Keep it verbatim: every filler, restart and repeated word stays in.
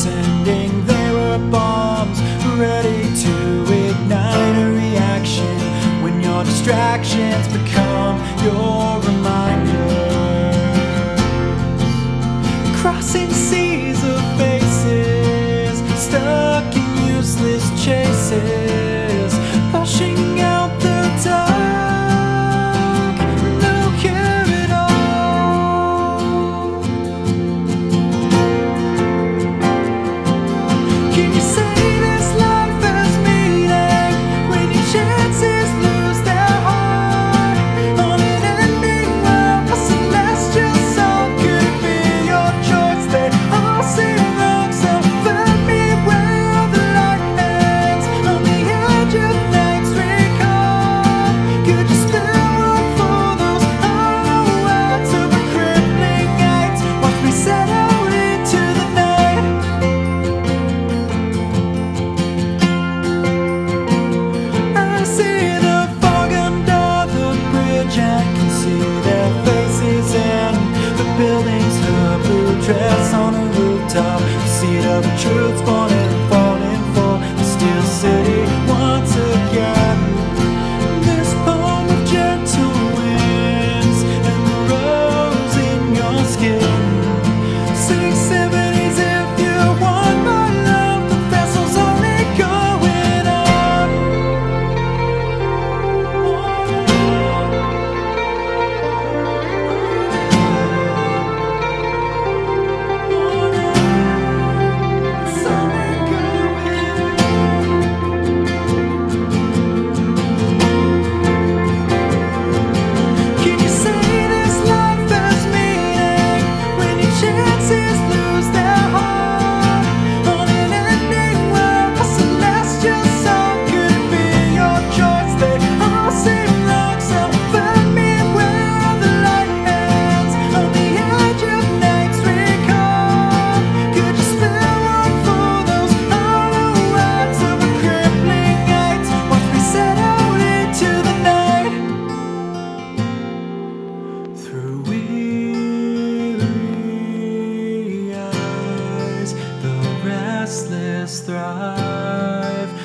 pretending they were bombs, ready to ignite a reaction when your distractions become your reminders. Crossing seas of faces, stuck in useless chases, pushing out the dark, no care at all. Can you say this life has meaning when your chances lose their heart? On an ending world, a celestial song, could it be your choice? They all seem wrong, so find me where the light ends, on the edge of night's recall. Could you spell one for those hollow words of a crippling night? Watch me set out into the night. I see the fog under the bridge, I can see their faces in the buildings, her blue dress on a rooftop, the seed of the truth spawning and falling for the steel city once again. This poem of gentle winds and the rose in your skin. Sing symphonies if you want my love, the vessel's only going on. It's only going on. Can you say this life has meaning when your chances lose their heart? On an ending world, a celestial song, could it be your choice? They all seem wrong, so find me where the light ends, on the edge of night's recall. Could you spell one for those hollow words of a crippling night? Watch me set out into the night. Through weary eyes, the restless thrive.